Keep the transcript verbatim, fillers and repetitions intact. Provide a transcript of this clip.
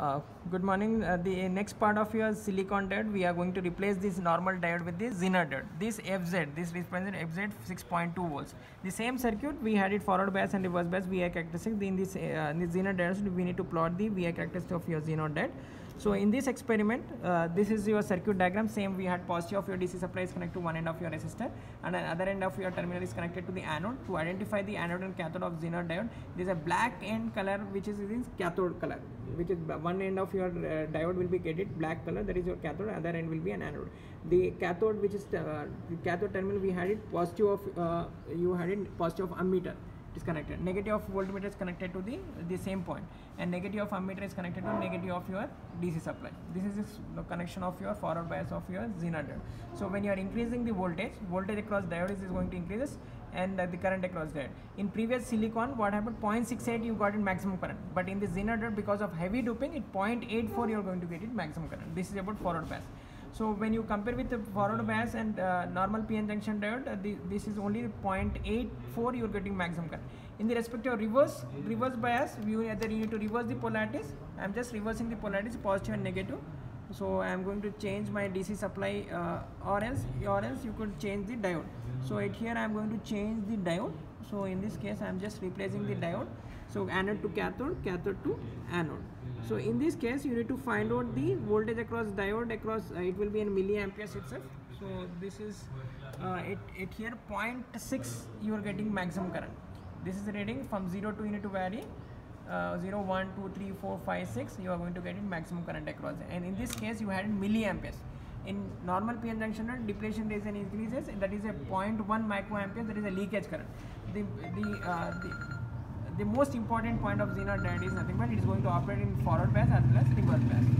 Uh, good morning. Uh, the next part of your silicon diode, we are going to replace this normal diode with this Zener diode. This F Z, this represents F Z six point two volts. The same circuit, we had it forward bias and reverse bias V I characteristics. In this, uh, in this Zener diode, we need to plot the V I characteristics of your Zener diode. So in this experiment, uh, this is your circuit diagram. Same, we had positive of your D C supply is connected to one end of your resistor, and another end of your terminal is connected to the anode. To identify the anode and cathode of Zener diode, there is a black end color which is this cathode color, which is one end of your uh, diode will be getting black color, that is your cathode, other end will be an anode. The cathode, which is uh, the cathode terminal, we had it positive of uh, you had it positive of ammeter is connected, negative of voltmeter is connected to the the same point, and negative of ammeter is connected to negative of your D C supply. This is this, the connection of your forward bias of your Zener diode. So when you are increasing the voltage, voltage across diode is going to increase, and uh, the current across diode. In previous silicon, what happened? zero point six eight you got in maximum current, but in the Zener diode, because of heavy doping, it zero point eight four you are going to get it maximum current. This is about forward bias. So when you compare with the forward bias and uh, normal P N junction diode, uh, the, this is only zero point eight four you are getting maximum current. In the respect of reverse reverse bias, you either you need to reverse the polarities. I am just reversing the polarities, positive and negative. So I am going to change my D C supply, uh, or else or else you could change the diode. So it here I am going to change the diode. So in this case I am just replacing the diode. So anode to cathode, cathode to anode. So in this case you need to find out the voltage across diode across, uh, it will be in milliamperes itself. So this is uh, it, it here zero point six you are getting maximum current. This is the reading from zero to you need to vary uh, zero, one, two, three, four, five, six, you are going to get in maximum current across, and in this case you had in milliamperes. In normal P N junction depletion rate increases, that is a zero point one microampere, that is a leakage current. The the, uh, the the most important point of Zener diode is nothing but it is going to operate in forward bias as well as reverse bias.